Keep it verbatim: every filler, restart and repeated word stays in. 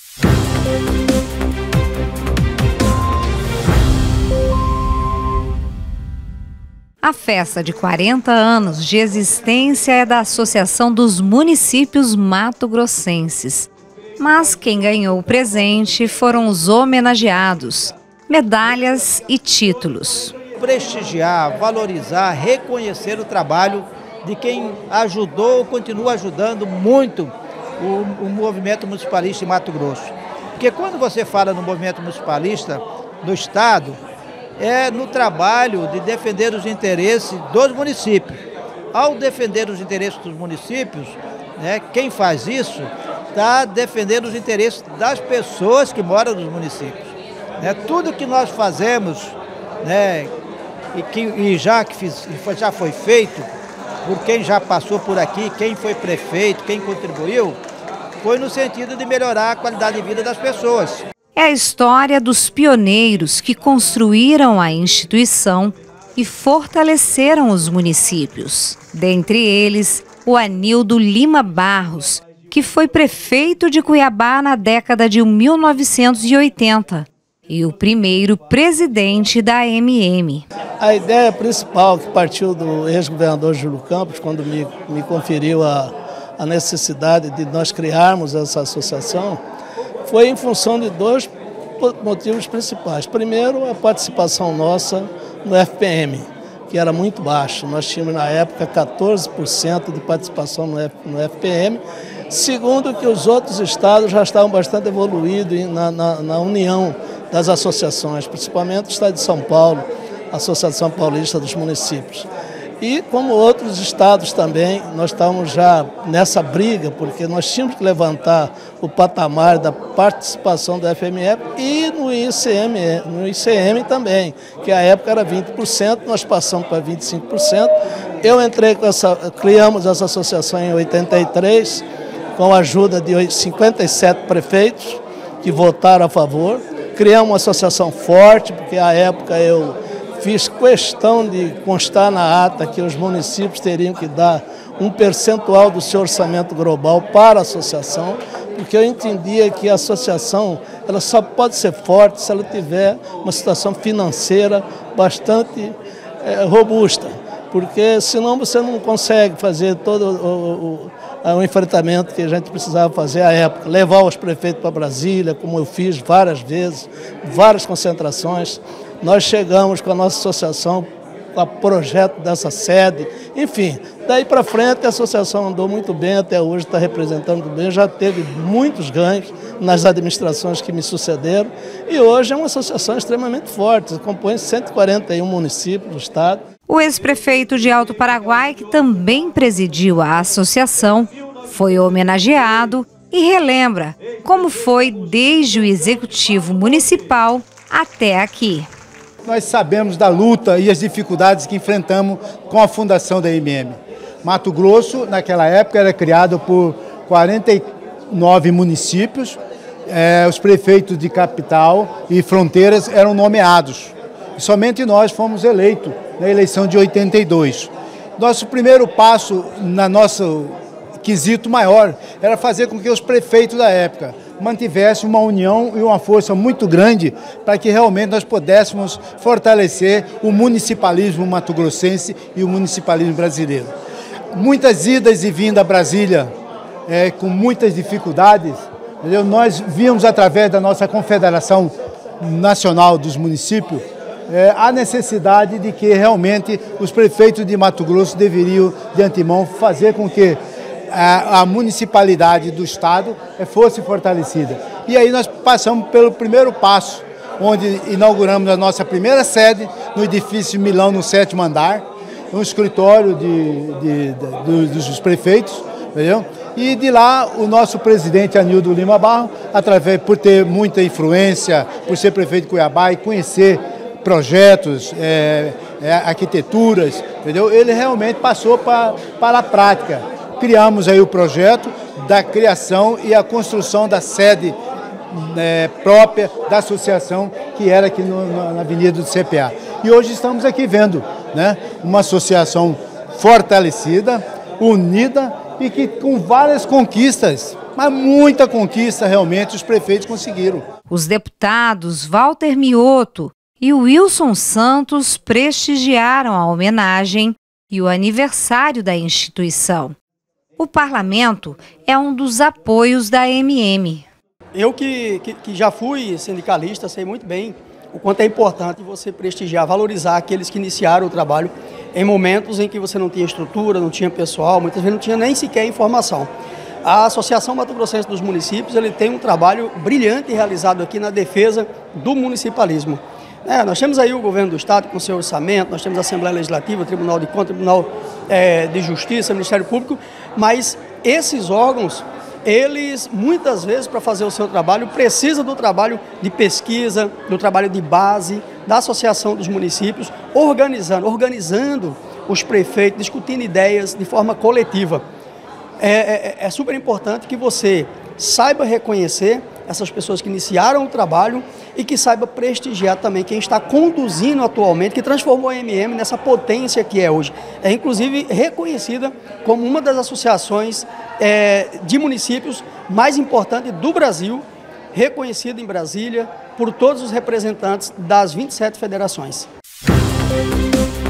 A festa de quarenta anos de existência é da Associação dos Municípios Mato-Grossenses. Mas quem ganhou o presente foram os homenageados, medalhas e títulos. Prestigiar, valorizar, reconhecer o trabalho de quem ajudou ou continua ajudando muito o, o movimento municipalista em Mato Grosso. Porque quando você fala no movimento municipalista do Estado, é no trabalho de defender os interesses dos municípios. Ao defender os interesses dos municípios, né, quem faz isso está defendendo os interesses das pessoas que moram nos municípios. Né, tudo que nós fazemos, né, e, que, e já, que fiz, já foi feito por quem já passou por aqui, quem foi prefeito, quem contribuiu, foi no sentido de melhorar a qualidade de vida das pessoas. É a história dos pioneiros que construíram a instituição e fortaleceram os municípios. Dentre eles, o Anildo Lima Barros, que foi prefeito de Cuiabá na década de mil novecentos e oitenta e o primeiro presidente da M M. A ideia principal que partiu do ex-governador Júlio Campos, quando me, me conferiu a, a necessidade de nós criarmos essa associação, foi em função de dois motivos principais. Primeiro, a participação nossa no F P M, que era muito baixo. Nós tínhamos, na época, quatorze por cento de participação no F P M. Segundo, que os outros estados já estavam bastante evoluídos na, na, na união das associações, principalmente o estado de São Paulo, a Associação Paulista dos Municípios. E, como outros estados também, nós estávamos já nessa briga, porque nós tínhamos que levantar o patamar da participação do F M F e no I C M, no I C M também, que à época era vinte por cento, nós passamos para vinte e cinco por cento. Eu entrei com essa, criamos essa associação em oitenta e três, com a ajuda de cinquenta e sete prefeitos que votaram a favor. Criamos uma associação forte, porque à época eu fiz questão de constar na ata que os municípios teriam que dar um percentual do seu orçamento global para a associação, porque eu entendia que a associação ela só pode ser forte se ela tiver uma situação financeira bastante é, robusta, porque senão você não consegue fazer todo o, o, o enfrentamento que a gente precisava fazer à época, levar os prefeitos para Brasília, como eu fiz várias vezes, várias concentrações. Nós chegamos com a nossa associação, com o projeto dessa sede, enfim, daí para frente a associação andou muito bem, até hoje está representando bem, já teve muitos ganhos nas administrações que me sucederam e hoje é uma associação extremamente forte, compõe cento e quarenta e um municípios do estado. O ex-prefeito de Alto Paraguai, que também presidiu a associação, foi homenageado e relembra como foi desde o executivo municipal até aqui. Nós sabemos da luta e as dificuldades que enfrentamos com a fundação da M M. Mato Grosso, naquela época, era criado por quarenta e nove municípios, eh, os prefeitos de capital e fronteiras eram nomeados. E somente nós fomos eleitos na eleição de oitenta e dois. Nosso primeiro passo na nosso quesito maior era fazer com que os prefeitos da época mantivessem uma união e uma força muito grande para que realmente nós pudéssemos fortalecer o municipalismo mato-grossense e o municipalismo brasileiro. Muitas idas e vindas a Brasília, é, com muitas dificuldades, entendeu? Nós vimos através da nossa Confederação Nacional dos Municípios é, a necessidade de que realmente os prefeitos de Mato Grosso deveriam, de antemão, fazer com que A, a municipalidade do estado fosse fortalecida. E aí nós passamos pelo primeiro passo, onde inauguramos a nossa primeira sede no edifício Milão, no sétimo andar, um escritório de, de, de, de, dos prefeitos, entendeu? E de lá o nosso presidente Anildo Lima Barros, através por ter muita influência, por ser prefeito de Cuiabá e conhecer projetos, é, é, arquiteturas, entendeu? Ele realmente passou pra, para a prática. Criamos aí o projeto da criação e a construção da sede é, própria da associação, que era aqui no, na Avenida do C P A. E hoje estamos aqui vendo, né, uma associação fortalecida, unida e que com várias conquistas, mas muita conquista realmente os prefeitos conseguiram. Os deputados Walter Mioto e Wilson Santos prestigiaram a homenagem e o aniversário da instituição. O parlamento é um dos apoios da M M. Eu que, que, que já fui sindicalista, sei muito bem o quanto é importante você prestigiar, valorizar aqueles que iniciaram o trabalho em momentos em que você não tinha estrutura, não tinha pessoal, muitas vezes não tinha nem sequer informação. A Associação Mato Grossense dos Municípios ele tem um trabalho brilhante realizado aqui na defesa do municipalismo. É, nós temos aí o governo do Estado com seu orçamento, nós temos a Assembleia Legislativa, o Tribunal de Contas, o Tribunal é, de Justiça, o Ministério Público, mas esses órgãos, eles muitas vezes para fazer o seu trabalho precisam do trabalho de pesquisa, do trabalho de base, da Associação dos Municípios, organizando, organizando os prefeitos, discutindo ideias de forma coletiva. É, é, é super importante que você saiba reconhecer essas pessoas que iniciaram o trabalho e que saiba prestigiar também quem está conduzindo atualmente, que transformou a M M nessa potência que é hoje. É inclusive reconhecida como uma das associações é, de municípios mais importantes do Brasil, reconhecida em Brasília por todos os representantes das vinte e sete federações.